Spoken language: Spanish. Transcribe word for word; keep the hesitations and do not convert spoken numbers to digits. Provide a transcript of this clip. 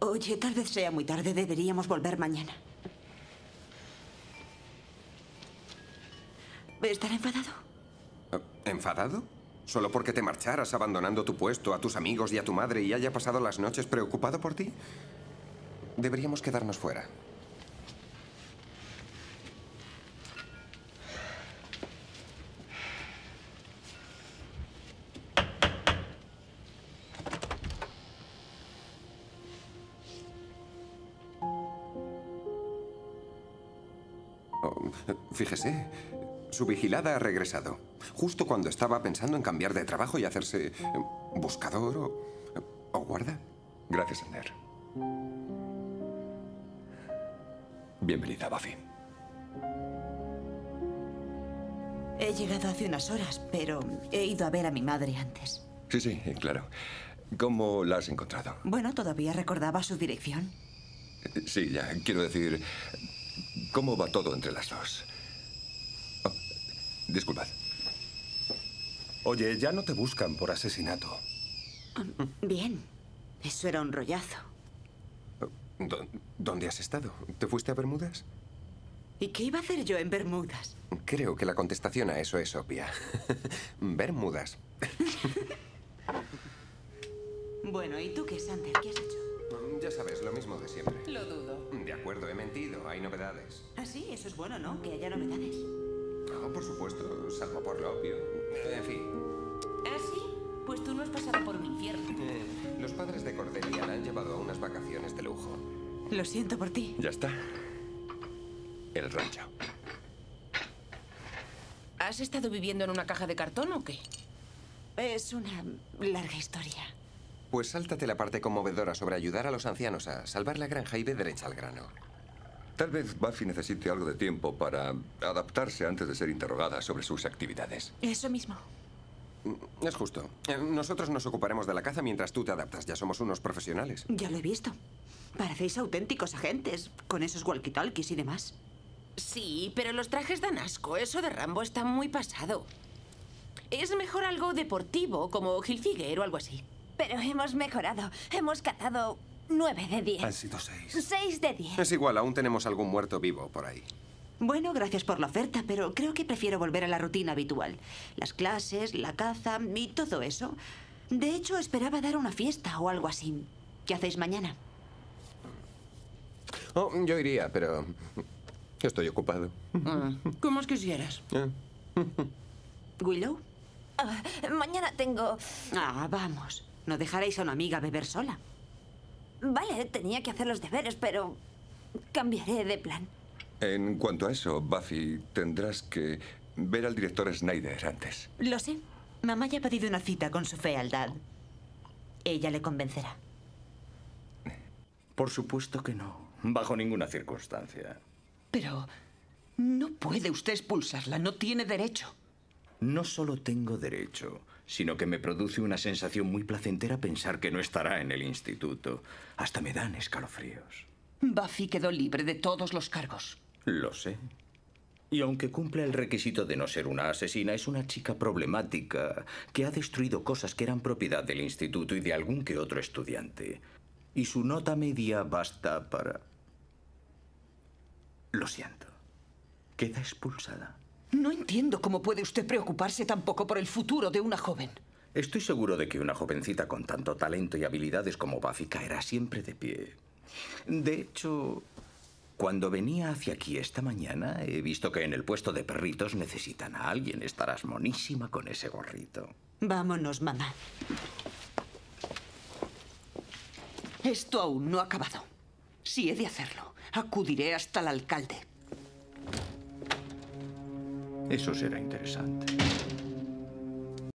Oye, tal vez sea muy tarde. Deberíamos volver mañana. ¿Estará enfadado? ¿Enfadado? ¿Solo porque te marcharas abandonando tu puesto, a tus amigos y a tu madre y haya pasado las noches preocupado por ti? Deberíamos quedarnos fuera. Oh, fíjese, su vigilada ha regresado. Justo cuando estaba pensando en cambiar de trabajo y hacerse buscador o, o guarda. Gracias, Ander. Bienvenida, Buffy. He llegado hace unas horas, pero he ido a ver a mi madre antes. Sí, sí, claro. ¿Cómo la has encontrado? Bueno, todavía recordaba su dirección. Sí, ya. Quiero decir, ¿cómo va todo entre las dos? Oh, disculpad. Oye, ya no te buscan por asesinato. Bien. Eso era un rollazo. ¿Dónde has estado? ¿Te fuiste a Bermudas? ¿Y qué iba a hacer yo en Bermudas? Creo que la contestación a eso es obvia. Bermudas. Bueno, ¿y tú qué, Sander? ¿Qué has hecho? Ya sabes, lo mismo de siempre. Lo dudo. De acuerdo, he mentido. Hay novedades. Ah, sí, eso es bueno, ¿no? Que haya novedades. Oh, por supuesto, salvo por lo obvio. En fin. ¿Ah, sí? Pues tú no has pasado por un infierno. Eh, los padres de Cordelia la han llevado a unas vacaciones de lujo. Lo siento por ti. Ya está. El rancho. ¿Has estado viviendo en una caja de cartón o qué? Es una larga historia. Pues sáltate la parte conmovedora sobre ayudar a los ancianos a salvar la granja y ve derecha al grano. Tal vez Buffy necesite algo de tiempo para adaptarse antes de ser interrogada sobre sus actividades. Eso mismo. Es justo. Nosotros nos ocuparemos de la caza mientras tú te adaptas. Ya somos unos profesionales. Ya lo he visto. Parecéis auténticos agentes, con esos walkie-talkies y demás. Sí, pero los trajes dan asco. Eso de Rambo está muy pasado. Es mejor algo deportivo, como Hilfiger o algo así. Pero hemos mejorado. Hemos cazado nueve de diez. Han sido seis. Seis de diez. Es igual, aún tenemos algún muerto vivo por ahí. Bueno, gracias por la oferta, pero creo que prefiero volver a la rutina habitual. Las clases, la caza y todo eso. De hecho, esperaba dar una fiesta o algo así. ¿Qué hacéis mañana? Oh, yo iría, pero estoy ocupado. Mm, ¿Cómo os quisieras? ¿Willow? Uh, mañana tengo... Ah, vamos. No dejaréis a una amiga beber sola. Vale, tenía que hacer los deberes, pero cambiaré de plan. En cuanto a eso, Buffy, tendrás que ver al director Snyder antes. Lo sé. Mamá ya ha pedido una cita con su fealdad. Ella le convencerá. Por supuesto que no. Bajo ninguna circunstancia. Pero no puede usted expulsarla. No tiene derecho. No solo tengo derecho, sino que me produce una sensación muy placentera pensar que no estará en el instituto. Hasta me dan escalofríos. Buffy quedó libre de todos los cargos. Lo sé. Y aunque cumple el requisito de no ser una asesina, es una chica problemática que ha destruido cosas que eran propiedad del instituto y de algún que otro estudiante. Y su nota media basta para... Lo siento. Queda expulsada. No entiendo cómo puede usted preocuparse tampoco por el futuro de una joven. Estoy seguro de que una jovencita con tanto talento y habilidades como Buffy caerá siempre de pie. De hecho, cuando venía hacia aquí esta mañana, he visto que en el puesto de perritos necesitan a alguien. Estarás monísima con ese gorrito. Vámonos, mamá. Esto aún no ha acabado. Si he de hacerlo, acudiré hasta el alcalde. Eso será interesante.